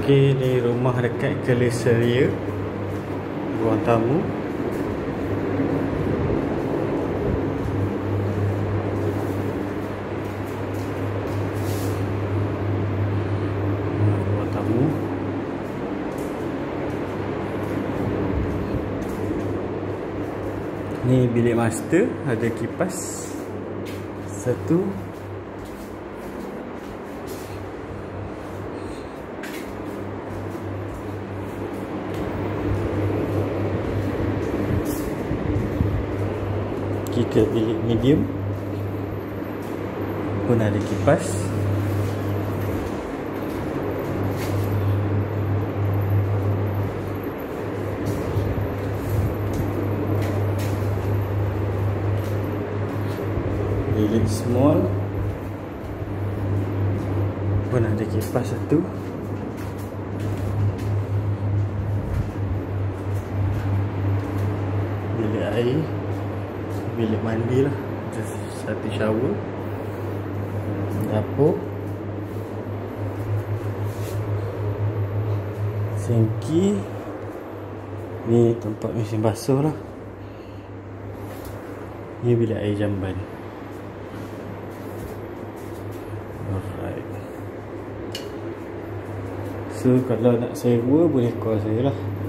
Okey, ni rumah dekat Kelesiria, ruang tamu. Ruang tamu. Ni bilik master, ada kipas satu. Kita bilik medium pun ada kipas. Bilik small pun ada kipas satu. Bilik air, bilik mandi lah, satu shower. Dapur, sinki. Ni tempat mesin basuh lah. Ni bilik air jamban. Alright. So kalau nak sewa boleh call saya lah.